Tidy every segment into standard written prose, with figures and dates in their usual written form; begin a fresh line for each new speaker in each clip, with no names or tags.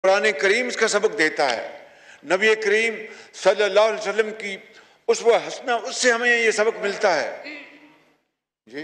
قرآن کریم اس کا سبق دیتا ہے. نبی کریم صلی اللہ علیہ وسلم کی اسوہ حسنہ، اس سے ہمیں یہ سبق ملتا ہے. جی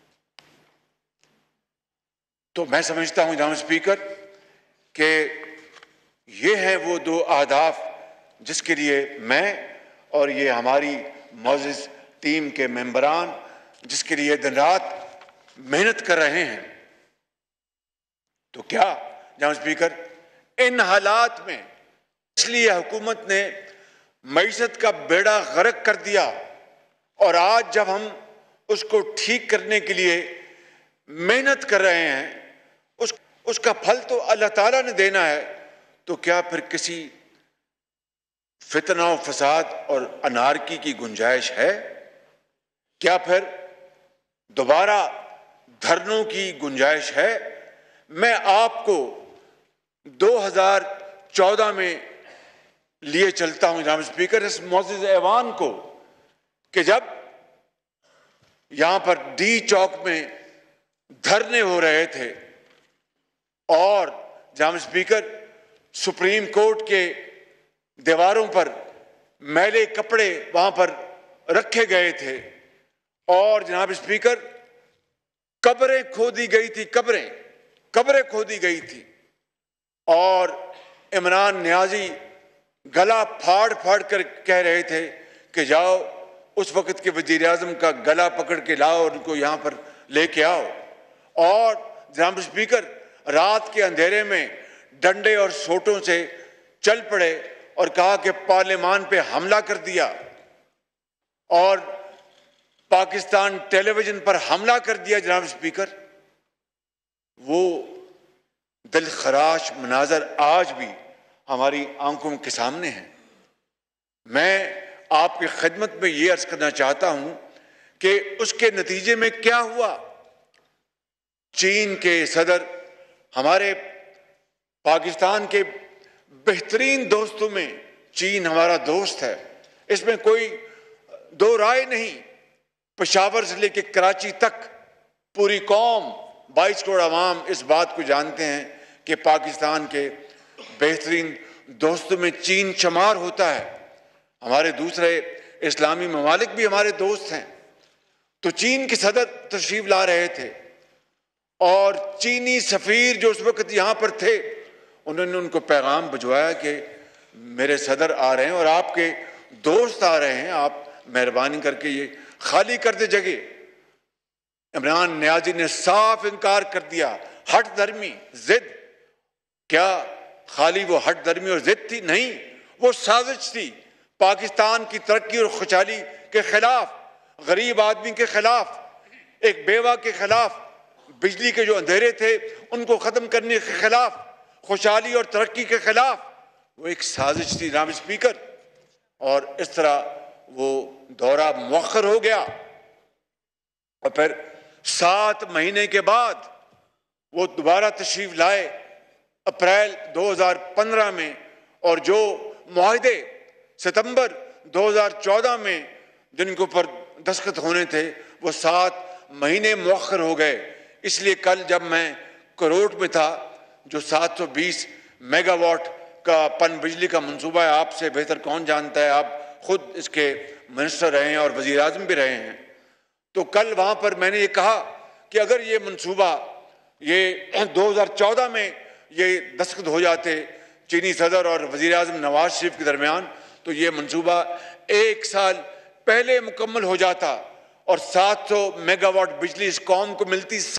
تو میں سمجھتا ہوں جناب اسپیکر کہ یہ ہیں وہ دو اہداف جس کے لیے میں اور یہ ہماری معزز ٹیم کے ممبران جس کے لیے دن رات محنت کر رہے ہیں. تو کیا جناب اسپیکر ان حالات میں اس لیے حکومت نے معیشت کا بیڑا غرق کر دیا، اور آج جب ہم اس کو ٹھیک کرنے کے لیے محنت کر رہے ہیں، اس کا پھل تو اللہ تعالیٰ نے دینا ہے، تو کیا پھر کسی فتنہ و فساد اور انارکی کی گنجائش ہے؟ کیا پھر دوبارہ دھرنوں کی گنجائش ہے؟ میں آپ کو 2014 میں لیے چلتا ہوں جناب اسپیکر اس معزز ایوان کو، کہ جب یہاں پر ڈی چوک میں دھرنے ہو رہے تھے اور جناب اسپیکر سپریم کورٹ کے دیواروں پر میلے کپڑے وہاں پر رکھے گئے تھے، اور جناب اسپیکر قبریں کھودی گئی تھی، قبریں کھودی گئی تھی، اور عمران نیازی گلا پھاڑ پھاڑ کر کہہ رہے تھے کہ جاؤ اس وقت کے وزیر اعظم کا گلا پکڑ کے لاؤ اور ان کو یہاں پر لے کے آؤ. اور جناب اسپیکر رات کے اندھیرے میں ڈنڈے اور سوٹوں سے چل پڑے اور کہا کہ پارلیمان پہ حملہ کر دیا، اور پاکستان ٹیلی ویژن پر حملہ کر دیا. جناب اسپیکر وہ دل خراش مناظر آج بھی ہماری آنکھوں کے سامنے ہیں. میں آپ کی خدمت میں یہ عرض کرنا چاہتا ہوں کہ اس کے نتیجے میں کیا ہوا. چین کے صدر ہمارے پاکستان کے بہترین دوستوں میں چین ہمارا دوست ہے، اس میں کوئی دو رائے نہیں. پشاور سے لے کے کراچی تک پوری قوم 22 کروڑ عوام اس بات کو جانتے ہیں کہ پاکستان کے بہترین دوستوں میں چین شمار ہوتا ہے. ہمارے دوسرے اسلامی ممالک بھی ہمارے دوست ہیں. تو چین کے صدر تشریف لا رہے تھے، اور چینی سفیر جو اس وقت یہاں پر تھے انہوں نے ان کو پیغام بھجوایا کہ میرے صدر آ رہے ہیں اور آپ کے دوست آ رہے ہیں، آپ مہربانی کر کے یہ خالی کر دے جگہ. عمران نیازی نے صاف انکار کر دیا. ہٹ دھرمی ضد، کیا خالی وہ ہٹ دھرمی اور ضد تھی؟ نہیں، وہ سازش تھی پاکستان کی ترقی اور خوشحالی کے خلاف، غریب آدمی کے خلاف، ایک بیوہ کے خلاف، بجلی کے جو اندھیرے تھے ان کو ختم کرنے کے خلاف، خوشحالی اور ترقی کے خلاف. وہ ایک سازش تھی جناب اسپیکر. اور اس طرح وہ دورہ مؤخر ہو گیا، اور پھر 7 مہینے کے بعد وہ دوبارہ تشریف لائے اپریل 2015 میں، اور جو معاہدے ستمبر 2014 میں جن کے اوپر دستخط ہونے تھے وہ 7 مہینے مؤخر ہو گئے. اس لیے کل جب میں کروٹ میں تھا، جو 720 میگا واٹ کا پن بجلی کا منصوبہ ہے، آپ سے بہتر کون جانتا ہے، آپ خود اس کے منسٹر رہے ہیں اور وزیر اعظم بھی رہے ہیں. تو کل وہاں پر میں نے یہ کہا کہ اگر یہ منصوبہ یہ 2014 میں یہ دستخط ہو جاتے چینی صدر اور وزیر اعظم نواز شریف کے درمیان، تو یہ منصوبہ 1 سال پہلے مکمل ہو جاتا اور 700 میگا واٹ بجلی اس قوم کو ملتی.